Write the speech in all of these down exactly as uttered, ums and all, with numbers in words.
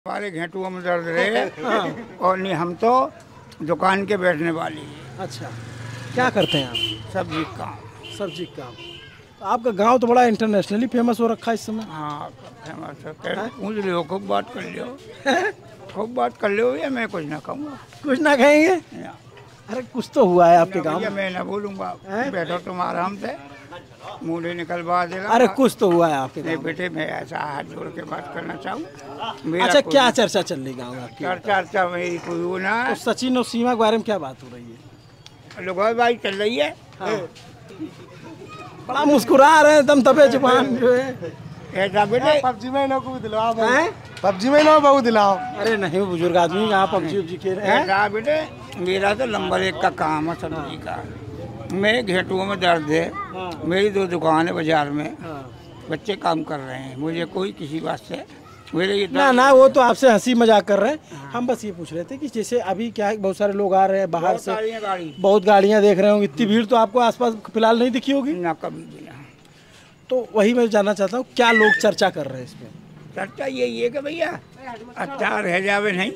हमारे घेंटुओं में दर्द रहे और नहीं हम तो दुकान के बैठने वाली है। अच्छा, क्या करते हैं आप? सब्जी का काम। सब्जी का काम। तो आपका गांव तो बड़ा इंटरनेशनली फेमस हो रखा है इस समय। हाँ फेमस है, पूछ लियो, खूब बात कर लियो, खूब बात कर लियो। ये मैं कुछ ना कहूँगा। कुछ ना कहेंगे? अरे कुछ तो हुआ है आपके गांव में। मैं ना बोलूँगा, बैठो तुम आराम से, मुँह निकलवा देगा। अरे कुछ तो हुआ है आपके नहीं गांव बेटे, मैं ऐसा हाथ जोड़ के बात करना चाहूँ। अच्छा, क्या चर्चा चल रही गाँव में? चर्चा चर्चा मेरी कोई वो ना। तो सचिन और सीमा के बारे में क्या बात हो रही है? लोग बाई चल रही है। हाँ। बड़ा मुस्कुरा रहे हैं, दम दबे जुबान जो है। ऐसा बेटे पबजी में ना को दिलाओ, पबजी में ना बहु दिलाओ। अरे नहीं, बुजुर्ग आदमी यहाँ पबजी उबजी खेल रहे हैं। ऐसा बेटे, मेरा तो नंबर एक का काम है सब्जी का। मैं घेंटुओं में दर्द है। हाँ। मेरी दो दुकान है बाजार में। हाँ। बच्चे काम कर रहे हैं, मुझे कोई किसी बात से मेरे ये ना ना, वो तो आपसे हंसी मजाक कर रहे हैं। हम बस ये पूछ रहे थे कि जैसे अभी क्या है, बहुत सारे लोग आ रहे हैं बाहर से, गाड़ी बहुत गाड़ियाँ देख रहे होंगे। इतनी भीड़ तो आपको आसपास फिलहाल नहीं दिखी होगी ना, कभी भी ना। तो वही मैं जानना चाहता हूँ, क्या लोग चर्चा कर रहे हैं इसमें? चर्चा यही है कि भैया अच्छा रह जावे नहीं।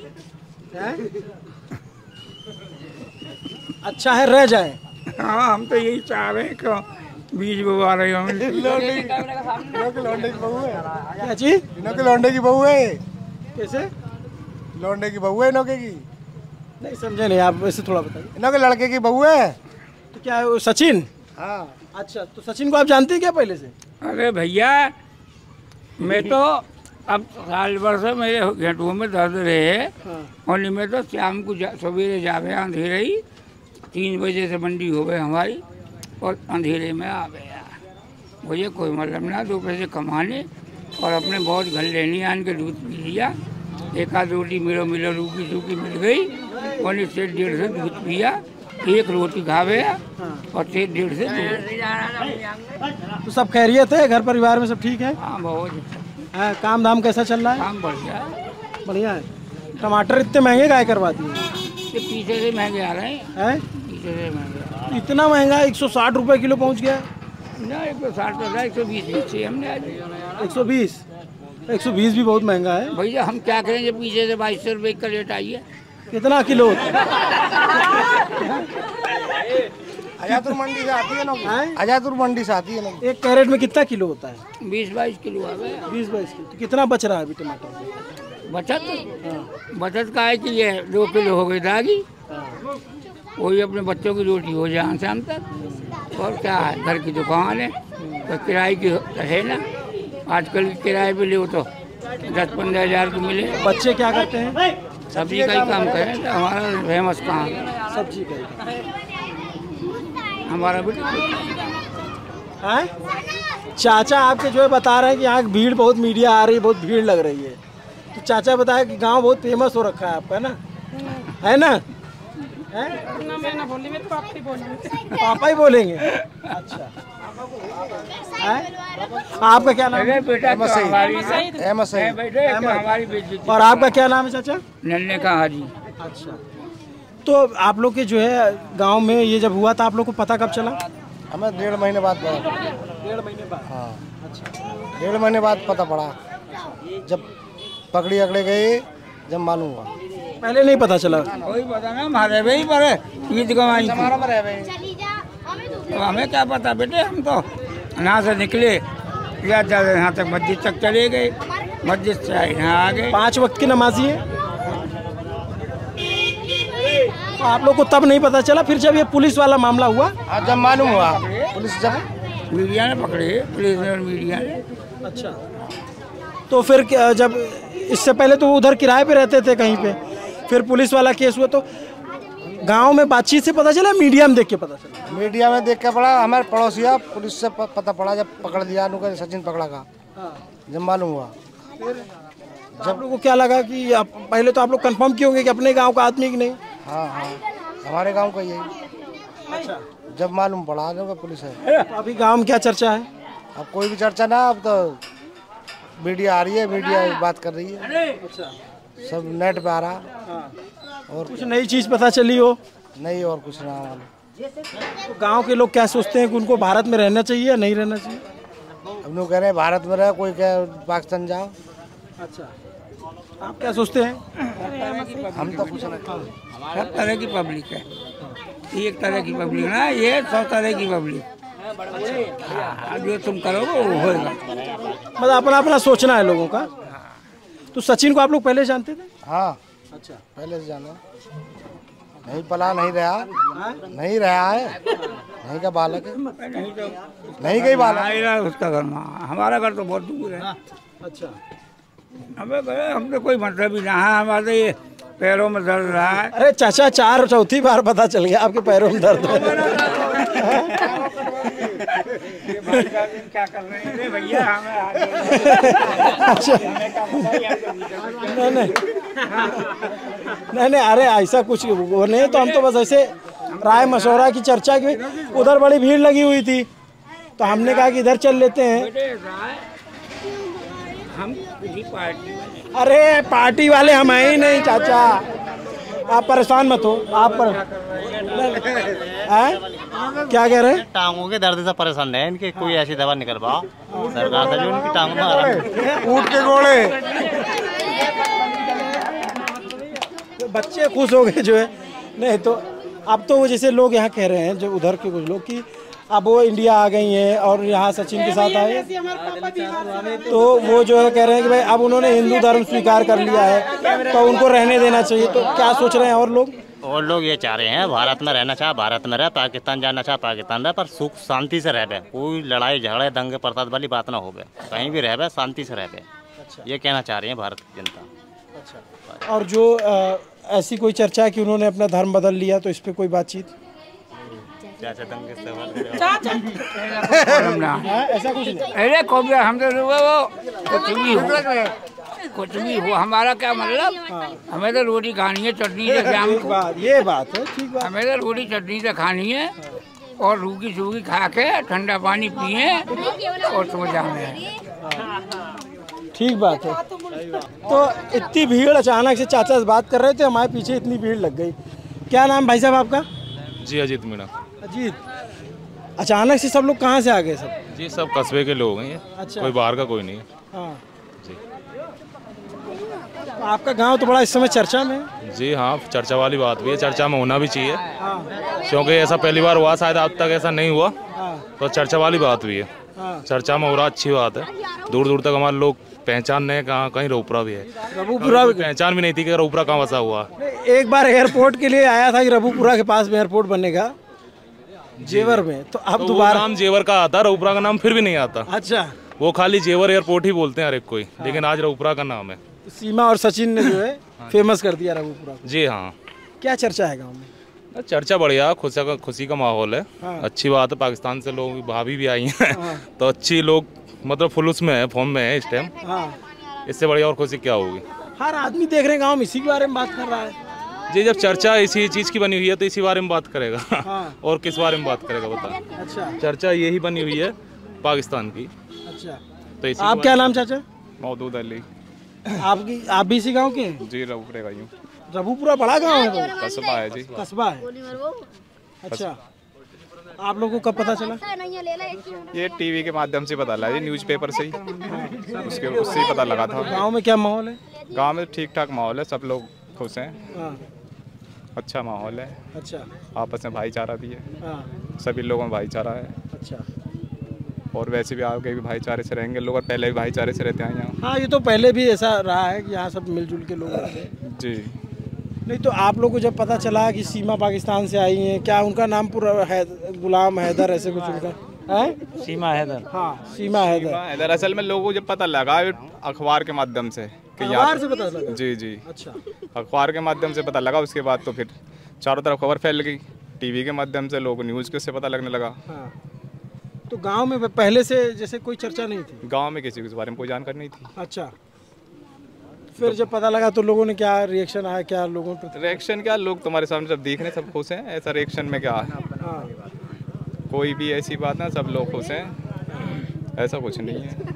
अच्छा है रह जाए। हाँ, हम तो यही चाह रहे हैं कि बीज बुवा रहे हो। लौंडे की बहू है। क्या चीज? इनों के लौंडे की बहू है। कैसे? लौंडे की बहू है इनों के की। नहीं समझे नहीं आप, वैसे थोड़ा बताइए। इनों के लड़के की बहू है। तो क्या है वो सचिन? हाँ। अच्छा, तो सचिन को आप जानते हैं क्या पहले से? अरे भैया, मैं तो अब साल भर से मेरे घेंटुओं में दर्द रहे। हाँ। और मैं तो शाम को जा, सवेरे जावे अंधेरे ही तीन बजे से मंडी हो गई हमारी और अंधेरे में आ गया। मुझे कोई मतलब ना, दो पैसे कमाने और अपने बहुत घर लेनी आन के दूध पी लिया। एक आध रोटी मिलो मिलो रूखी सूखी मिल गई और इससे डेढ़ से दूध पिया। एक रोटी खा गया और से डेढ़ से दूध। तो सब खैरियत है? घर परिवार में सब ठीक है? हाँ बहुत अच्छा। हाँ, काम धाम कैसा चल रहा है? काम बढ़िया है। बढ़िया है। टमाटर इतने महंगे काहे करवा दिए? ये पीछे से महंगे आ रहे हैं। हैं? पीछे से महंगे इतना महंगा एक सौ साठ रुपये किलो पहुंच गया? ना, एक सौ साठ तो एक सौ बीस बेचे हमने आज। एक सौ बीस? एक सौ बीस भी बहुत महंगा है भैया। हम क्या करेंगे, पीछे से बाईस सौ रुपये का रेट आई है। कितना किलो होता है? आजादपुर मंडी से आती है ना। आजादपुर मंडी से आती है ना। एक कैरेट में कितना किलो होता है? बीस बाईस किलो आ गया। बीस बाईस किलो। तो कितना बच रहा है अभी टमाटर? बचत बचत का है कि ये दो किलो हो गई दागी, वही अपने बच्चों की रोटी हो जाए शाम तक। और क्या है, घर की दुकान है तो किराए की है ना। आजकल की किराए पे ले तो दस पंद्रह हजार को मिले। बच्चे क्या करते हैं? सब्जी का ही काम करें तो हमारा फेमस काम है। सब्जी का ही। हमारा भी हैं? चाचा आपके जो है बता रहे हैं कि यहाँ भीड़ बहुत, मीडिया आ रही है, बहुत भीड़ लग रही है। तो चाचा बताया कि गांव बहुत फेमस हो रखा है आपका ना, है ना? है? ना मैं ना बोली, मैं तो पापा ही बोलूंगी। पापा ही बोलेंगे? अच्छा। है? आपका क्या नाम है? बेटा अहमद सईद। अहमद सईद बेटे, हमारी बेटी। और आपका क्या नाम है चाचा? नन्हे का हाजी। अच्छा। तो आप लोग के जो है गांव में ये जब हुआ था, आप लोग को पता कब चला? हमें डेढ़ महीने बाद पता। डेढ़ महीने बाद? हाँ। अच्छा। डेढ़ महीने बाद पता पड़ा, जब पकड़ी अकड़े गए, जब मालूम हुआ। पहले नहीं पता चला? वही पता ना, हमारे भाई पर ईद गवाई थी। तो हमें क्या पता बेटे, हम तो यहाँ से निकले या यहाँ तक मस्जिद तक चले गए, मस्जिद से यहाँ आ गए। पाँच वक्त की नमाजी है। तो आप लोग को तब नहीं पता चला, फिर जब ये पुलिस वाला मामला हुआ? आज जब मालूम हुआ, पुलिस जब मीडिया ने पकड़े, पुलिस ने और मीडिया ने। अच्छा। तो फिर क्या- जब इससे पहले तो वो उधर किराए पे रहते थे कहीं पे, फिर पुलिस वाला केस हुआ तो गांव में बातचीत से पता चला, मीडिया में देख के पता चला? मीडिया में देख के पड़ा, हमारे पड़ोसिया पुलिस से प- पता पड़ा, जब पकड़ लिया उनका, सचिन पकड़ा का, जब मालूम हुआ। जब आप लोग को क्या लगा कि आप पहले तो आप लोग कंफर्म किए होंगे कि अपने गांव का आदमी कि नहीं? हाँ हाँ, हमारे गांव का यही। अच्छा। जब मालूम पड़ा जो पुलिस है। तो अभी गांव में क्या चर्चा है? अब कोई भी चर्चा ना, अब तो मीडिया आ रही है, मीडिया बात कर रही है। अच्छा। सब नेट पे आ रहा। हाँ। और कुछ नई चीज पता चली हो? नहीं, और कुछ ना मालूम। तो गांव के लोग क्या सोचते हैं कि उनको भारत में रहना चाहिए या नहीं रहना चाहिए? हम लोग कह रहे हैं भारत में रहे, कोई कह पाकिस्तान जाओ। अच्छा। आप क्या सोचते हैं? हम तो कुछ नहीं। सब तरह की पब्लिक है, एक तरह की पब्लिक ना, ये सौ तरह की पब्लिक। हाँ, जो तुम करोगे वो होगा। मतलब अपना अपना सोचना है लोगों का। तो सचिन को आप लोग पहले जानते थे? हाँ अच्छा, पहले से जाना, नहीं पला नहीं रहा, नहीं रहा है, नहीं का बालक है, नहीं कहीं बालक। आएगा उसका घर वहाँ, हमारा घर तो बहुत दूर है। अच्छा। हमें गए, हमसे कोई मतलब ही ना है, हमारे ये पैरों में दर्द रहा है। अरे चाचा, चार चौथी बार पता चल गया आपके पैरों में दर्द है। क्या कर रहे हैं भैया, हमें अच्छा, नहीं नहीं नहीं नहीं, अरे ऐसा कुछ वो नहीं, तो हम तो बस ऐसे राय मशवरा की चर्चा की। उधर बड़ी भीड़ लगी हुई थी तो हमने कहा कि इधर चल लेते हैं। हम किसी पार्टी वाले, अरे पार्टी वाले हम हैं ही नहीं चाचा, आप परेशान मत हो। आप पर हैं? क्या कह रहे हैं? टांगों के दर्द से परेशान है, इनके कोई ऐसी दवा निकलवाओ सरकार से जो उनकी टांगों में आराम। ऊँट के घोड़े, बच्चे खुश हो गए जो है। नहीं तो अब तो वो जैसे लोग यहाँ कह रहे हैं, जो उधर के कुछ लोग, कि अब वो इंडिया आ गई हैं और यहाँ सचिन के साथ आए, तो वो जो है कह रहे हैं कि भाई अब उन्होंने हिंदू धर्म स्वीकार कर लिया है तो उनको रहने देना चाहिए। तो क्या सोच रहे हैं और लोग? और लोग ये चाह रहे हैं भारत में रहना चाहे भारत में रहे, पाकिस्तान जाना चाहे पाकिस्तान रहे, पर सुख शांति से रहे, कोई लड़ाई झगड़े दंगे प्रसाद वाली बात ना हो, कहीं भी रहे शांति से रहे। अच्छा। ये कहना चाह रही है भारत की जनता। अच्छा। और जो आ, ऐसी कोई चर्चा है कि उन्होंने अपना धर्म बदल लिया, तो इस पे कोई बातचीत? चाचा दंगे से ऐसा कुछ नहीं। अरे कौन हम तो वो कुछ भी हो, कुछ भी हो, हमारा क्या मतलब, हमें तो रोटी खानी है चटनी से शाम एक को। बात, ये बात है, ठीक बात। हमें तो रोटी चटनी से खानी है और रूखी सूखी खा के ठंडा पानी पिए और सो जाए। ठीक बात है। तो इतनी भीड़, अचानक से चाचा से बात कर रहे थे, हमारे पीछे इतनी भीड़ लग गई। क्या नाम भाई साहब आपका? जी अजीत मीणा। अजीत, अचानक से सब लोग कहाँ से आ गए सब? जी सब कस्बे के लोग हैं ये। अच्छा। कोई बाहर का कोई नहीं है। हाँ जी। तो आपका गांव तो बड़ा इस समय चर्चा में है। जी हाँ, चर्चा वाली बात भी है, चर्चा में होना भी चाहिए, हाँ क्योंकि ऐसा पहली बार हुआ, शायद अब तक ऐसा नहीं हुआ, हाँ तो चर्चा वाली बात भी है। हाँ। चर्चा में हो रहा, अच्छी बात है। दूर दूर तक हमारे लोग पहचान रहे हैं, कहाँ कहीं रोपरा भी है, रबूपुरा कोई पहचान भी नहीं थी कि रोपरा कहाँ बसा हुआ। एक बार एयरपोर्ट के लिए आया था कि रबूपुरा के पास में एयरपोर्ट बनेगा जेवर में, तो अब तो दोबारा नाम जेवर का आता, रोपरा का नाम फिर भी नहीं आता। अच्छा, वो खाली जेवर एयरपोर्ट ही बोलते हैं हर एक कोई, लेकिन आज रोपरा का नाम है। सीमा और सचिन ने जो है फेमस कर दिया रबूपुरा को। जी हाँ। क्या चर्चा है गाँव में? चर्चा बढ़िया, खुशी का खुशी का माहौल है। हाँ। अच्छी बात है, पाकिस्तान से लोग, भाभी भी आई हैं। हाँ। तो अच्छी लोग, मतलब फुल में है, फॉर्म में है इस टाइम। हाँ, इससे बढ़िया और खुशी क्या होगी। हर आदमी देख रहे हैं गाँव में इसी के बारे में बात कर रहा है। जी, जब चर्चा इसी चीज़ की बनी हुई है तो इसी बारे में बात करेगा। हाँ। और किस बारे में बात करेगा बता। अच्छा चर्चा यही बनी हुई है पाकिस्तान की। अच्छा। तो इसी आप क्या नाम चाचा? मौदूद अली। आपकी, आप भी इसी गाँव के हैं? जी रबूपुरे का यूँ रबूपुरा बड़ा गाँव है तो? कस्बा है जी। कस्बा है। अच्छा, आप लोगों को कब पता चला? ये टीवी के माध्यम से पता लगा जी, न्यूज़पेपर से ही, उसके उससे ही पता लगा था। गाँव में क्या माहौल है? गांव में ठीक ठाक माहौल है, सब लोग खुश हैं, हाँ। अच्छा माहौल है, अच्छा। आपस में भाईचारा भी है, हाँ। सभी लोगों में भाईचारा है। अच्छा। और वैसे भी आगे भी भाईचारे से रहेंगे लोग, और पहले भी भाईचारे से रहते हैं यहाँ। हाँ, ये तो पहले भी ऐसा रहा है कि यहाँ सब मिलजुल के लोग रहते हैं। जी। नहीं तो आप लोग को जब पता चला कि सीमा पाकिस्तान से आई हैं, क्या उनका नाम पूरा है गुलाम हैदर, ऐसे कुछ उनका है? सीमा हैदर। हाँ, सीमा हैदर। दरअसल में लोगों को जब पता लगा अखबार के माध्यम से कि अखबार से पता लगा? जी जी, अच्छा। अखबार के माध्यम से पता लगा, उसके बाद तो फिर चारों तरफ खबर फैल गई, टीवी के माध्यम से लोग न्यूज़ के से पता लगने लगा। हाँ। तो गांव में पहले से जैसे कोई चर्चा नहीं थी? गांव में किसी के इस बारे में कोई जानकारी नहीं थी। अच्छा। फिर जब पता लगा तो लोगों ने क्या रिएक्शन आया, क्या लोगों पर? रिएक्शन क्या, लोग तुम्हारे सामने जब देख रहे हैं सब खुश हैं, ऐसा रिएक्शन में क्या है? हाँ। कोई भी ऐसी बात ना, सब लोग खुश हैं, ऐसा कुछ नहीं है।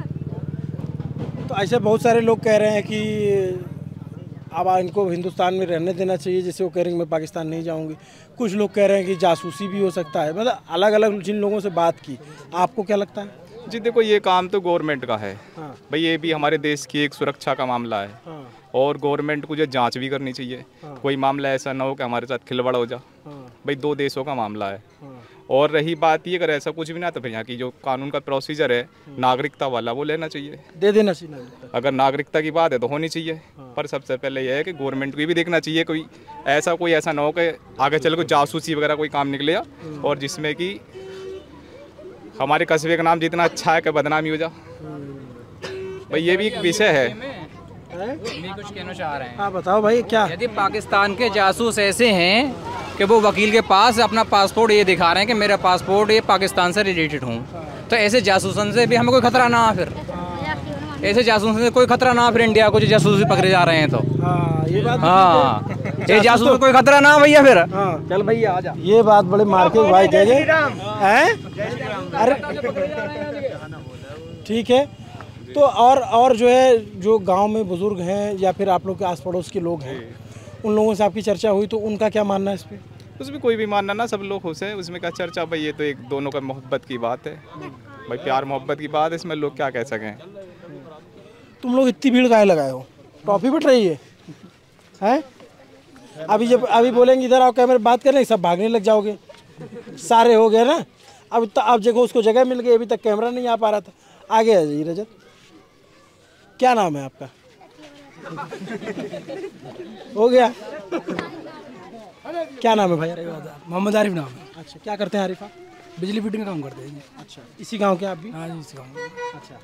तो ऐसे बहुत सारे लोग कह रहे हैं कि अब इनको हिंदुस्तान में रहने देना चाहिए, जैसे वो कह रहे हैं मैं पाकिस्तान नहीं जाऊंगी। कुछ लोग कह रहे हैं कि जासूसी भी हो सकता है, मतलब अलग अलग जिन लोगों से बात की, आपको क्या लगता है? जी देखो, ये काम तो गवर्नमेंट का है। हाँ। भाई ये भी हमारे देश की एक सुरक्षा का मामला है। हाँ। और गवर्नमेंट को जो जांच भी करनी चाहिए। कोई मामला ऐसा ना हो कि हमारे साथ खिलवाड़ हो जा। भाई दो देशों का मामला है। और रही बात ये, अगर ऐसा कुछ भी ना तो फिर यहाँ की जो कानून का प्रोसीजर है नागरिकता वाला वो लेना चाहिए, दे देना चाहिए नागरिकता। अगर नागरिकता की बात है तो होनी चाहिए। पर सबसे पहले यह है कि गवर्नमेंट को भी देखना चाहिए, कोई ऐसा कोई ऐसा ना हो कि आगे चल कोई जासूसी वगैरह कोई काम निकले और जिसमें कि हमारे कस्बे का नाम जितना अच्छा है कि बदनामी हो जा। भाई ये भी एक विषय है। भी कुछ कहना चाह रहे हैं। हाँ बताओ भाई क्या। यदि पाकिस्तान के जासूस ऐसे हैं कि वो वकील के पास अपना पासपोर्ट ये दिखा रहे हैं कि मेरा पासपोर्ट ये पाकिस्तान से रिलेटेड हूँ, तो ऐसे जासूसन से भी हमें कोई खतरा ना, फिर ऐसे जासूस से कोई खतरा ना, फिर इंडिया को जो जासूस पकड़े जा रहे हैं तो हाँ ये बात हाँ ये जासूस को कोई खतरा ना भैया फिर। हाँ चल भैया आ जा। ये बात बड़े मार्केट भाई कह गए हैं। अरे ठीक है। तो और और जो है जो गांव में बुजुर्ग हैं या फिर आप लोग के आस पड़ोस के लोग हैं, उन लोगों से आपकी चर्चा हुई तो उनका क्या मानना है इस पे? उसमें कोई भी मानना ना, सब लोग खुश हैं, उसमें क्या चर्चा। भाई ये तो एक दोनों का मोहब्बत की बात है, भाई प्यार मोहब्बत की बात है, इसमें लोग क्या कह सकें। तुम लोग इतनी भीड़ काहे लगाए हो? टॉफी बट रही है हैं? अभी जब अभी बोलेंगे इधर आओ कैमरे बात करें, सब भागने लग जाओगे। सारे हो गए ना। अब अब जगह उसको जगह मिल गई, अभी तक कैमरा नहीं आ पा रहा था। आगे आ जाइए रजत। क्या नाम है आपका? हो गया। क्या नाम है भाई? मोहम्मद आरिफ नाम है। अच्छा क्या करते हैं आरिफा? बिजली फिटिंग का काम करते हैं। अच्छा इसी गांव के आप भी? हाँ जी इसी गाँव में। अच्छा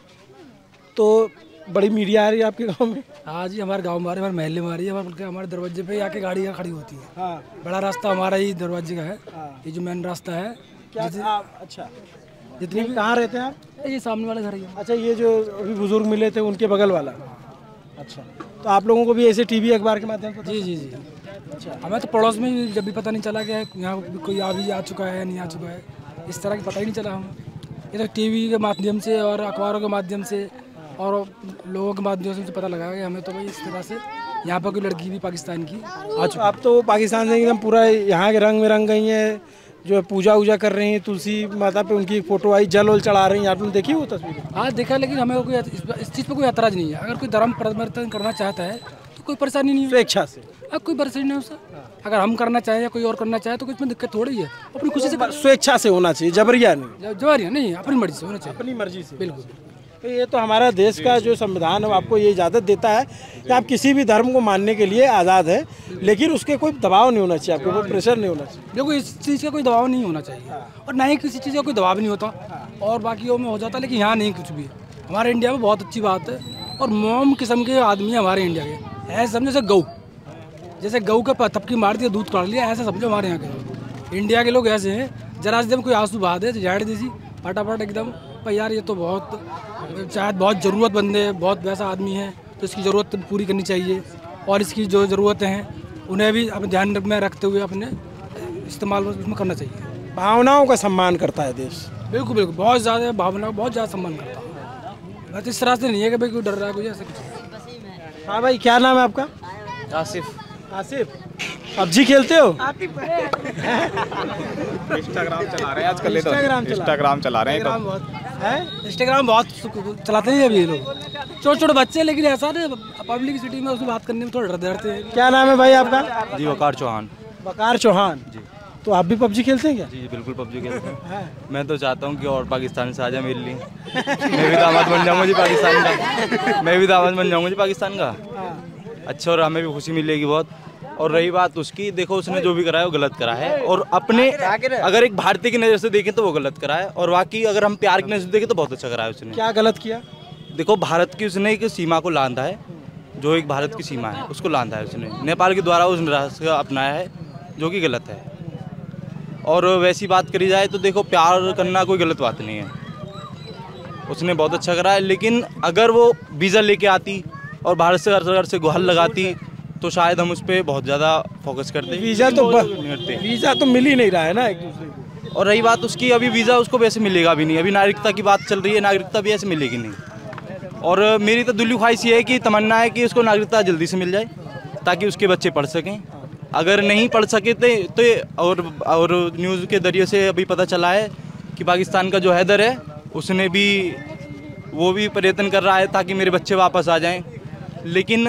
तो बड़ी मीडिया आ रही है आपके गांव में? हाँ जी हमारे गांव में आ रही है, हमारे महल्ले में आ रही है, हमारे हमारे दरवाजे पे आके गाड़ियाँ खड़ी होती है। हाँ बड़ा रास्ता हमारा ही दरवाजे का है। हाँ। ये जो मेन रास्ता है। क्या आप? अच्छा जितनी भी कहाँ रहते हैं आप? ये सामने वाला घर ही है। अच्छा ये जो अभी बुजुर्ग मिले थे उनके बगल वाला? अच्छा तो आप लोगों को भी ऐसे टीवी अखबार के माध्यम से? जी जी जी। अच्छा हमें तो पड़ोस में भी जब भी पता नहीं चला कि यहाँ कोई आ भी आ चुका है नहीं आ चुका है, इस तरह की पता ही नहीं चला हमें। ये तो टीवी के माध्यम से और अखबारों के माध्यम से और लोगों के माध्यम से पता लगा कि हमें तो भाई इस तरह से यहाँ पर कोई लड़की भी पाकिस्तान की आ चुकी। अब तो पाकिस्तान से एकदम पूरा यहाँ के रंग में रंग गई हैं, जो पूजा वूजा कर रही हैं, तुलसी माता पे उनकी फोटो आई, जल वल चढ़ा रही हैं। आपने देखी वो तस्वीर? हाँ देखा, लेकिन हमें कोई इस, इस चीज़ पर कोई ऐतराज़ नहीं है। अगर कोई धर्म परिवर्तन करना चाहता है तो कोई परेशानी नहीं है, स्वेच्छा से। अब कोई परेशानी नहीं है उससे। अगर हम करना चाहें या कोई और करना चाहे तो कुछ में दिक्कत थोड़ी है, अपनी खुशी से। स्वेच्छा से होना चाहिए, जबरिया नहीं। जबरिया नहीं, अपनी मर्जी से होना चाहिए। अपनी मर्जी से, बिल्कुल। तो ये तो हमारा देश का जो संविधान है आपको ये इजाज़त देता है कि आप किसी भी धर्म को मानने के लिए आज़ाद है, लेकिन उसके कोई दबाव नहीं होना चाहिए, आपको कोई प्रेशर नहीं होना चाहिए। देखो इस चीज़ का कोई दबाव नहीं होना चाहिए और ना ही किसी चीज़ का कोई दबाव नहीं होता और बाकियों में हो जाता, लेकिन यहाँ नहीं कुछ भी। हमारे इंडिया में बहुत अच्छी बात है और मोम किस्म के आदमी है हमारे इंडिया के। ऐसे समझो जैसे गऊ, जैसे गऊ का थपकी मार दिया दूध काट लिया, ऐसा समझो हमारे यहाँ के लोग। इंडिया के लोग ऐसे हैं, जरा से कोई आंसू बहा दे तो झाड़ देसी फटाफट एकदम पर यार ये तो बहुत शायद बहुत ज़रूरत बंदे, बहुत वैसा आदमी है तो इसकी ज़रूरत पूरी करनी चाहिए और इसकी जो ज़रूरतें हैं उन्हें भी अपने ध्यान में रखते हुए अपने इस्तेमाल उसमें करना चाहिए। भावनाओं का सम्मान करता है देश। बिल्कुल बिल्कुल, बहुत ज़्यादा भावनाओं का बहुत ज़्यादा सम्मान करता है। बस इस तरह से नहीं है कि भाई कोई डर रहा है कोई ऐसा कुछ। हाँ भाई क्या नाम है आपका? आसिफ। आसिफ, पबजी खेलते हो? इंस्टाग्राम चला रहे हैं आजकल। इंस्टाग्राम इंस्टाग्राम चला रहे हैं है? इंस्टाग्राम बहुत चलाते हैं अभी ये लोग, छोटे छोटे बच्चे, लेकिन ऐसा ना पब्लिक सिटी में उसमें बात करने में थोड़ा डरते हैं। क्या नाम है भाई आपका? जी वकार चौहान। वकार चौहान जी। तो आप भी पबजी खेलते हैं क्या? जी बिल्कुल पबजी खेलते हैं। मैं तो चाहता हूँ कि और पाकिस्तान से आ जाए मेरे लिए। मैं भी दामाद बन जाऊँगा जी पाकिस्तान का। मैं भी दामाद बन जाऊँगा जी पाकिस्तान का। अच्छा और हमें भी खुशी मिलेगी बहुत। और रही बात उसकी, देखो उसने जो भी करा है वो गलत करा है और अपने अगर एक भारतीय की नज़र से देखें तो वो गलत करा है और बाकी अगर हम प्यार की नज़र से देखें तो बहुत अच्छा करा है उसने। क्या गलत किया? देखो भारत की उसने एक सीमा को लांधा है, जो एक भारत की सीमा है उसको लांधा है उसने। नेपाल के द्वारा उस रास्ता अपनाया है जो कि गलत है। और वैसी बात करी जाए तो देखो प्यार करना कोई गलत बात नहीं है, उसने बहुत अच्छा करा है। लेकिन अगर वो वीज़ा लेके आती और भारत से सरकार से गुहार लगाती तो शायद हम उस पर बहुत ज़्यादा फोकस करते। वीज़ा तो वीज़ा तो मिल ही नहीं रहा है ना एक दूसरे को। और रही बात उसकी, अभी वीज़ा उसको वैसे मिलेगा भी नहीं। अभी नागरिकता की बात चल रही है, नागरिकता भी ऐसे मिलेगी नहीं। और मेरी तो दिली ख्वाहिश ये है कि तमन्ना है कि उसको नागरिकता जल्दी से मिल जाए ताकि उसके बच्चे पढ़ सकें। अगर नहीं पढ़ सके तो और और न्यूज़ के ज़रिए से अभी पता चला है कि पाकिस्तान का जो हैदर है उसने भी वो भी प्रयत्न कर रहा है ताकि मेरे बच्चे वापस आ जाएं। लेकिन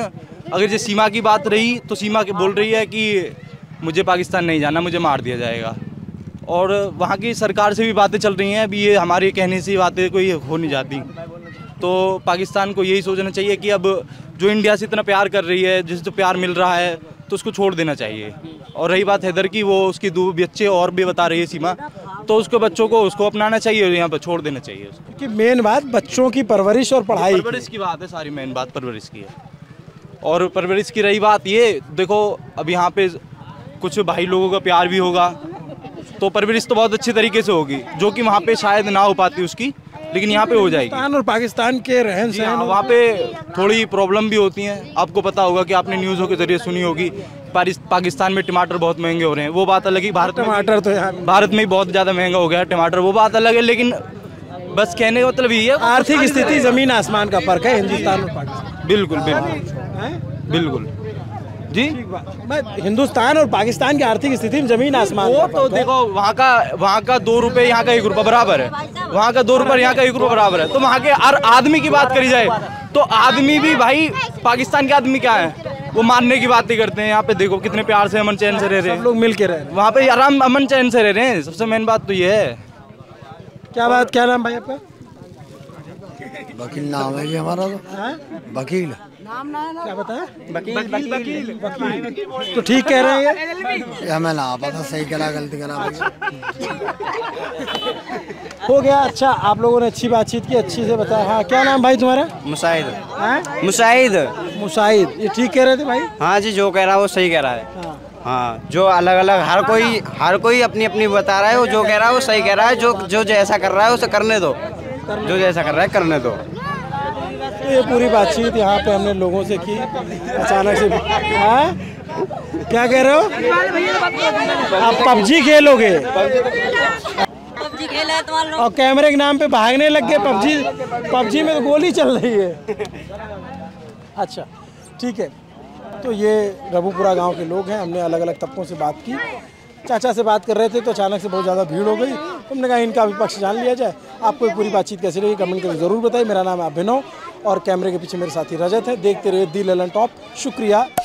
अगर जो सीमा की बात रही तो सीमा के बोल रही है कि मुझे पाकिस्तान नहीं जाना, मुझे मार दिया जाएगा। और वहाँ की सरकार से भी बातें चल रही हैं, अभी ये हमारे कहने से बातें कोई हो नहीं जाती। तो पाकिस्तान को यही सोचना चाहिए कि अब जो इंडिया से इतना प्यार कर रही है, जिससे प्यार मिल रहा है, तो उसको छोड़ देना चाहिए। और रही बात हैदर की, वो उसकी दो बच्चे और भी बता रही है सीमा, तो उसके बच्चों को उसको अपनाना चाहिए और यहाँ पर छोड़ देना चाहिए उसको। कि मेन बात बच्चों की परवरिश और पढ़ाई की। परवरिश की बात है, सारी मेन बात परवरिश की है। और परवरिश की रही बात ये, देखो अब यहाँ पे कुछ भाई लोगों का प्यार भी होगा, तो परवरिश तो बहुत अच्छी तरीके से होगी, जो कि वहाँ पे शायद ना हो पाती उसकी, लेकिन यहाँ पे हो जाएगी। पाकिस्तान और पाकिस्तान के रहन सहन, वहाँ पे थोड़ी प्रॉब्लम भी होती हैं। आपको पता होगा कि आपने न्यूज़ों के जरिए सुनी होगी, पाकिस्तान में टमाटर बहुत महंगे हो रहे हैं, वो बात अलग ही। भारत टमाटर तो यहाँ भारत में ही बहुत ज़्यादा महंगा हो गया है टमाटर, वो बात अलग है। लेकिन बस कहने का मतलब ये है, आर्थिक स्थिति जमीन आसमान का फर्क है हिंदुस्तान और पाकिस्तान। बिल्कुल बिल्कुल बिल्कुल जी। मैं हिंदुस्तान और पाकिस्तान की आर्थिक स्थिति में जमीन आसमान वो तो देखो, वहाँ का वहाँ का दो रुपए यहाँ का एक रुपया बराबर है, वहाँ का दो रुपये यहाँ का एक रुपया बराबर है। तो वहाँ के हर आदमी की बात करी जाए तो आदमी भी भाई, पाकिस्तान के आदमी क्या है, वो मारने की बातें करते हैं। यहाँ पे देखो कितने प्यार से अमन चैन से रह रहे हैं, लोग मिल के रह रहे हैं वहाँ पे आराम अमन चैन से रह रहे हैं। सबसे मेन बात तो ये है। क्या बात, क्या नाम भाई आपका? वकील नाम है जी हमारा। तो वकील क्या बताया? वकील वकील वकील वकील तो ठीक कह रहे हैं ये? हमें ना पता सही करा गलती करा। हो गया। अच्छा, आप लोगों ने अच्छी बातचीत की, अच्छी से बताया। हाँ, क्या नाम भाई तुम्हारा? मुसाहिद। मुसाहिद मुसाहिद, ये ठीक कह रहे थे भाई? हाँ जी, जो कह रहा है वो सही कह रहा है। हाँ, हाँ, जो अलग अलग हर कोई हर कोई अपनी अपनी बता रहा है, वो जो कह रहा है वो सही कह रहा है। जो जो जैसा कर रहा है उसे करने दो, जो जैसा कर रहा है करने दो। तो ये पूरी बातचीत यहाँ पे हमने लोगों से की। अचानक से हाँ? क्या कह रहे हो? आप पबजी खेलोगे? पबजी खेल है तुम्हारे और कैमरे के नाम पे भागने लग गए। पबजी पबजी में तो गोली चल रही है। अच्छा, ठीक है। तो ये रबूपुरा गांव के लोग हैं। हमने अलग अलग तबकों से बात की। चाचा से बात कर रहे थे तो अचानक से बहुत ज़्यादा भीड़ हो गई। हमने कहा इनका विपक्ष जान लिया जाए। आपको पूरी बातचीत कैसी रही कमेंट करके ज़रूर बताइए। मेरा नाम है अभिनव और कैमरे के पीछे मेरे साथी रजत है। देखते रहिए दी ललन टॉप। शुक्रिया।